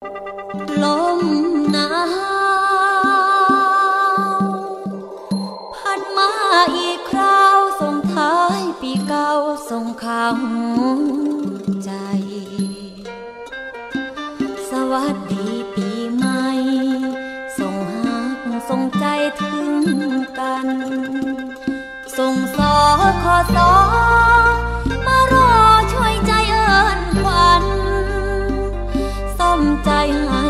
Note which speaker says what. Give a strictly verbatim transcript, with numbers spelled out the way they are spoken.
Speaker 1: ลมหนาวพัดมาอีกคราวส่งท้ายปีเก่าส่งข่าวใจสวัสดีปีใหม่ส่งหักส่งใจถึงกันส่งสอขอสอมารอช่วยใจเอิ้นขวัญซ่อมใจหา